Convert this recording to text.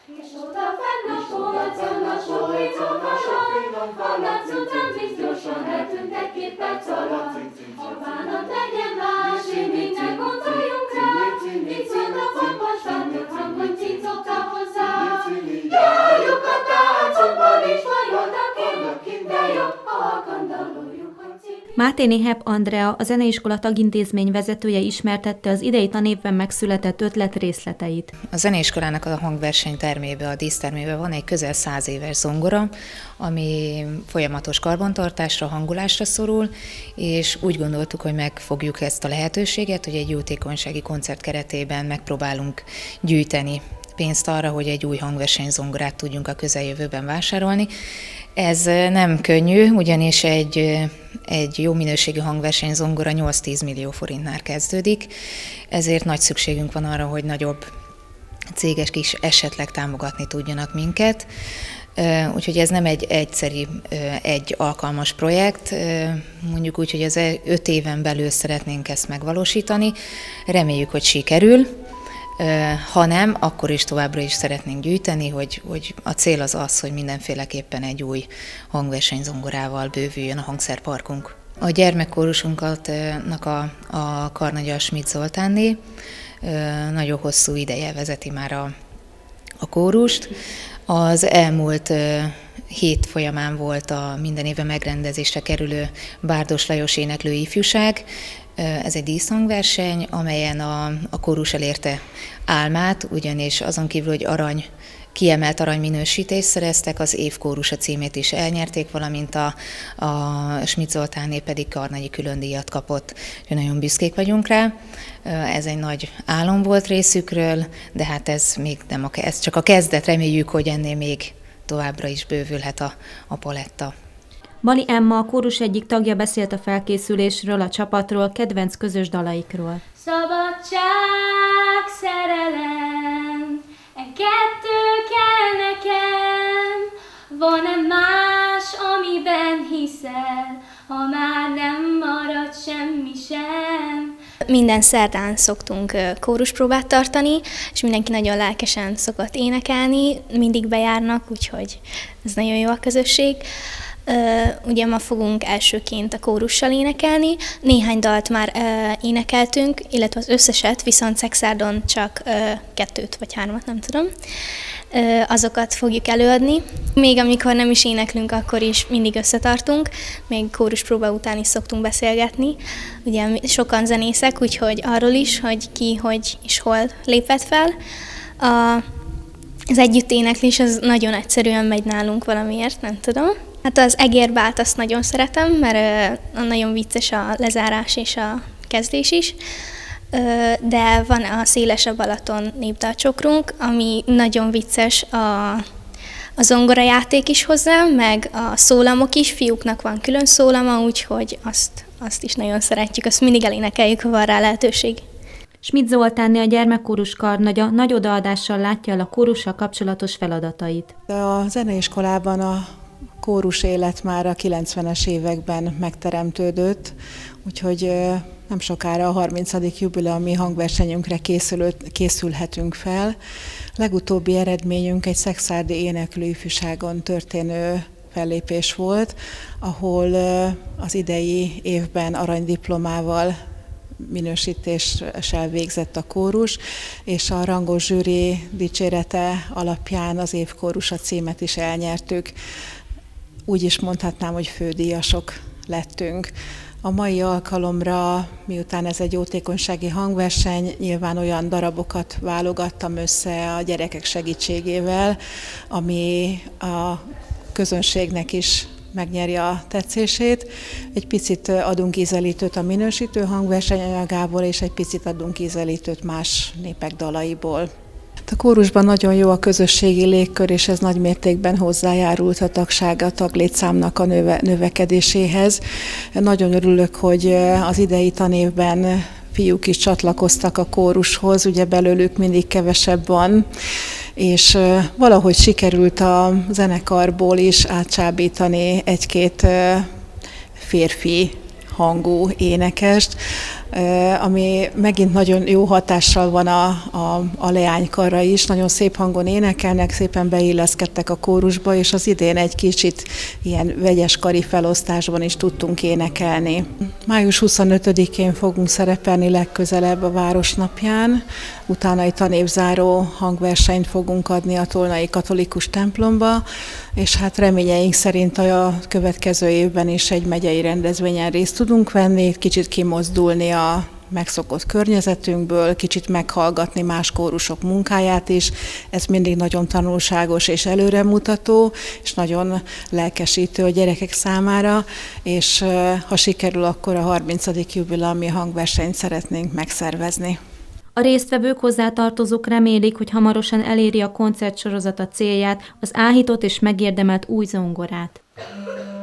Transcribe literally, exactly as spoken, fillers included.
Máténé Hepp Andrea, a zeneiskola tagintézmény vezetője ismertette az idei tanévben megszületett ötlet részleteit. A zeneiskolának a hangverseny termébe, a dísztermébe van egy közel száz éves zongora, ami folyamatos karbantartásra, hangulásra szorul, és úgy gondoltuk, hogy megfogjuk ezt a lehetőséget, hogy egy jótékonysági koncert keretében megpróbálunk gyűjteni pénzt arra, hogy egy új hangversenyzongorát tudjunk a közeljövőben vásárolni. Ez nem könnyű, ugyanis egy, egy jó minőségű hangversenyzongora nyolc-tíz millió forintnál kezdődik, ezért nagy szükségünk van arra, hogy nagyobb cégek is esetleg támogatni tudjanak minket. Úgyhogy ez nem egy egyszerű, egy alkalmas projekt, mondjuk úgy, hogy az öt éven belül szeretnénk ezt megvalósítani. Reméljük, hogy sikerül. Ha nem, akkor is továbbra is szeretnénk gyűjteni, hogy, hogy a cél az az, hogy mindenféleképpen egy új hangversenyzongorával bővüljön a hangszerparkunk. A gyermekkórusunkat a, a karnagya Schmidt Zoltánné nagyon hosszú ideje vezeti már a, a kórust. Az elmúlt hét folyamán volt a minden éve megrendezésre kerülő Bárdos Lajos éneklő ifjúság. Ez egy díszhangverseny, amelyen a, a kórus elérte álmát, ugyanis azon kívül, hogy arany, kiemelt aranyminősítést szereztek, az év kórusa címét is elnyerték, valamint a, a Schmidt Zoltánné pedig karnagyi különdíjat kapott. Nagyon büszkék vagyunk rá. Ez egy nagy álom volt részükről, de hát ez még nem a, ez csak a kezdet, reméljük, hogy ennél még továbbra is bővülhet a, a paletta. Bali Emma, a kórus egyik tagja beszélt a felkészülésről, a csapatról, kedvenc közös dalaikról. Szabadság, szerelem, e kettő kell nekem, van-e más, amiben hiszel, ha már nem marad semmi sem. Minden szerdán szoktunk kóruspróbát tartani, és mindenki nagyon lelkesen szokott énekelni, mindig bejárnak, úgyhogy ez nagyon jó a közösség. Uh, ugye ma fogunk elsőként a kórussal énekelni, néhány dalt már uh, énekeltünk, illetve az összeset, viszont Szexárdon csak uh, kettőt vagy hármat, nem tudom. Uh, azokat fogjuk előadni. Még amikor nem is éneklünk, akkor is mindig összetartunk, még kóruspróba után is szoktunk beszélgetni. Ugye sokan zenészek, úgyhogy arról is, hogy ki, hogy és hol lépett fel. A, az együtténeklés az nagyon egyszerűen megy nálunk valamiért, nem tudom. Hát az egérbált azt nagyon szeretem, mert nagyon vicces a lezárás és a kezdés is, de van a Széles a Balaton népdalcsokrunk, ami nagyon vicces, a, a zongorajáték is hozzá, meg a szólamok is, fiúknak van külön szólama, úgyhogy azt, azt is nagyon szeretjük, azt mindig elénekeljük, ha van rá lehetőség. Schmidt Zoltánné, a gyermekkórus karnagya nagy odaadással látja el a kórussal kapcsolatos feladatait. A zeneiskolában a kórus élet már a kilencvenes években megteremtődött, úgyhogy nem sokára a harmincadik jubileumi hangversenyünkre készülött, készülhetünk fel. Legutóbbi eredményünk egy szexárdi éneklő ifjúságon történő fellépés volt, ahol az idei évben aranydiplomával minősítéssel végzett a kórus, és a rangos zsűri dicsérete alapján az év kórusa címet is elnyertük. Úgy is mondhatnám, hogy fődíjasok lettünk. A mai alkalomra, miután ez egy jótékonysági hangverseny, nyilván olyan darabokat válogattam össze a gyerekek segítségével, ami a közönségnek is megnyeri a tetszését. Egy picit adunk ízelítőt a minősítő hangverseny anyagából, és egy picit adunk ízelítőt más népek dalaiból. A kórusban nagyon jó a közösségi légkör, és ez nagy mértékben hozzájárult a tagság, a taglétszámnak a növe, növekedéséhez. Nagyon örülök, hogy az idei tanévben fiúk is csatlakoztak a kórushoz, ugye belőlük mindig kevesebb van, és valahogy sikerült a zenekarból is átcsábítani egy-két férfi hangú énekest. ami megint nagyon jó hatással van a, a, a leánykarra is. Nagyon szép hangon énekelnek, szépen beilleszkedtek a kórusba, és az idén egy kicsit ilyen vegyes kari felosztásban is tudtunk énekelni. május huszonötödikén fogunk szerepelni legközelebb a Városnapján, utána egy tanévzáró hangversenyt fogunk adni a Tolnai Katolikus templomba, és hát reményeink szerint a következő évben is egy megyei rendezvényen részt tudunk venni, kicsit kimozdulni a megszokott környezetünkből, kicsit meghallgatni más kórusok munkáját is. Ez mindig nagyon tanulságos és előremutató, és nagyon lelkesítő a gyerekek számára, és ha sikerül, akkor a harmincadik jubileumi hangversenyt szeretnénk megszervezni. A résztvevők hozzátartozók remélik, hogy hamarosan eléri a koncertsorozata célját, az áhított és megérdemelt új zongorát.